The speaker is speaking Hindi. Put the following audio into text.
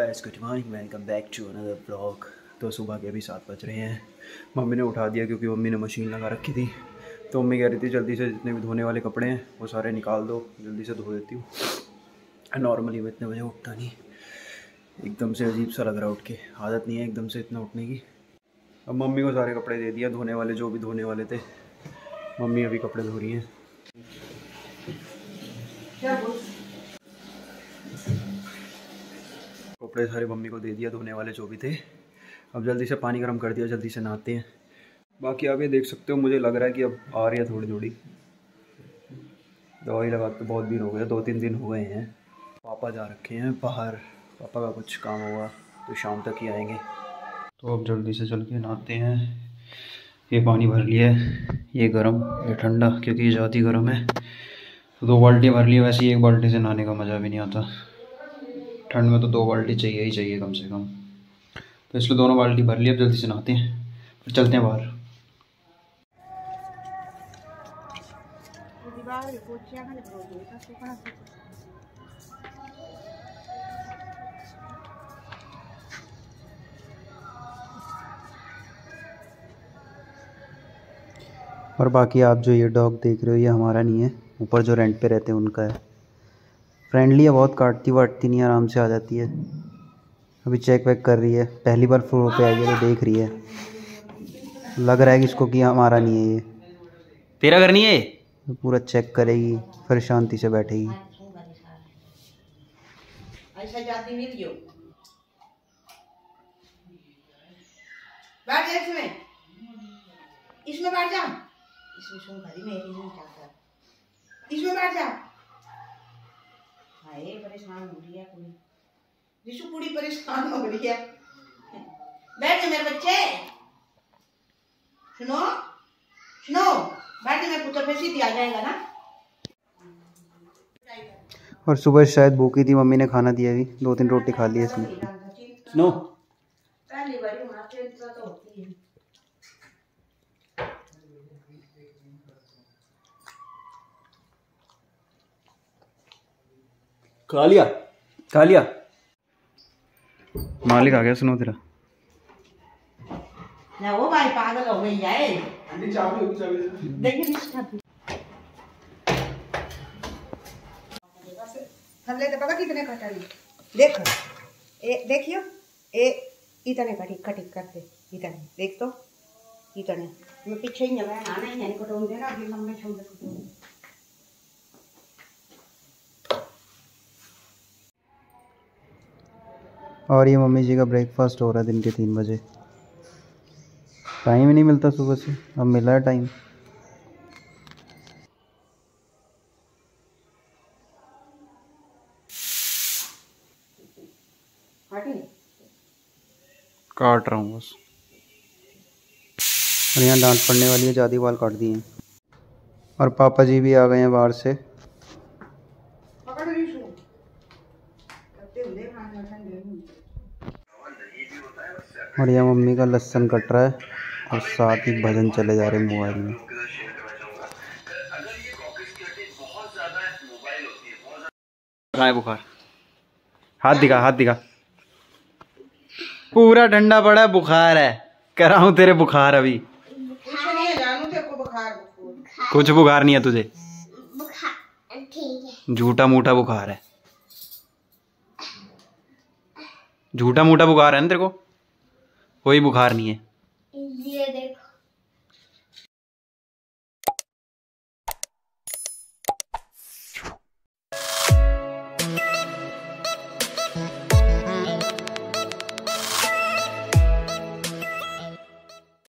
Guys, good morning, welcome back to another blog. तो सुबह के अभी 7 बज रहे हैं। मम्मी ने उठा दिया क्योंकि मम्मी ने मशीन लगा रखी थी। तो मम्मी कह रही थी जल्दी से जितने भी धोने वाले कपड़े हैं वो सारे निकाल दो, जल्दी से धो देती हूँ। नॉर्मली मैं इतने बजे उठता नहीं, एकदम से अजीब सा लग रहा है उठ के, आदत नहीं है एकदम से इतना उठने की। अब मम्मी को सारे कपड़े दे दिया धोने वाले, जो भी धोने वाले थे। मम्मी अभी कपड़े धो रही हैं। कपड़े सारे मम्मी को दे दिया धोने वाले जो भी थे। अब जल्दी से पानी गर्म कर दिया, जल्दी से नहाते हैं। बाकी आप ये देख सकते हो, मुझे लग रहा है कि अब आ रही है थोड़ी थोड़ी। दवाई लगा के बहुत दिन हो गए, 2-3 दिन हो गए हैं। पापा जा रखे हैं बाहर, पापा का कुछ काम होगा तो शाम तक ही आएंगे। तो अब जल्दी से चल के नहाते हैं। ये पानी भर लिया है, ये गर्म ये ठंडा, क्योंकि ये ज़्यादा गर्म है। तो 2 बाल्टी भर लिए। वैसे ही 1 बाल्टी से नहाने का मज़ा भी नहीं आता, ठंड में तो 2 बाल्टी चाहिए ही चाहिए कम से कम। तो इसलिए दोनों बाल्टी भर ली। अब जल्दी से नहाते हैं, फिर चलते हैं बाहर। और बाकी आप जो ये डॉग देख रहे हो, ये हमारा नहीं है, ऊपर जो रेंट पे रहते हैं उनका है। फ्रेंडली है बहुत, काटती वाटती नहीं, आराम से आ जाती है। अभी चेक वेक कर रही है, पहली बार फ्लोर पे आई है तो देख रही है। लग रहा है कि इसको कि हमारा नहीं है, ये तेरा घर नहीं है। तो पूरा चेक करेगी, फिर शांति से बैठेगी। बैठ जा इसमें बैठ जा, इसमें बैठ जा। हाय परेशान हो रही है पूरी, रिशु पूरी परेशान हो रही है। बैठ जा मेरे बच्चे, सुनो सुनो, बैठ जा, मेरे पुत्र पे सीधी आ जाएगा ना। और सुबह शायद भूखी थी, मम्मी ने खाना दिया भी, 2-3 रोटी खा ली इसने। सुनो पहली बार होना तो होती है। खा लिया, खा लिया। मालिक आ गया, सुनो तेरा। ना वो भाई पागल हो गई है। देखिए थल्ले तो पता कितने कटाई देखो, देखियो ए इतने कटिंग करते, इतने देख तो, इतने मैं पीछे ही लगा आना ही नहीं कटोन देना, अभी मम्मी छोड़ दे। और ये मम्मी जी का ब्रेकफास्ट हो रहा है दिन के 3 बजे। टाइम ही नहीं मिलता सुबह से, अब मिला है टाइम। काट रहा हूँ बस। और यहाँ डांट पड़ने वाली है, ज़्यादा बाल काट दिए हैं। और पापा जी भी आ गए हैं बाहर से। और यहाँ मम्मी का लहसुन कट रहा है और साथ ही भजन चले जा रहे हैं मोबाइल में। कहाँ है बुखार? हाथ दिखा, हाथ दिखा। पूरा ठंडा पड़ा है, बुखार है। कराऊं तेरे बुखार अभी? कुछ बुखार नहीं है तुझे, झूठा मूठा बुखार है। झूठा मूठा बुखार है ना तेरे को, कोई बुखार नहीं है।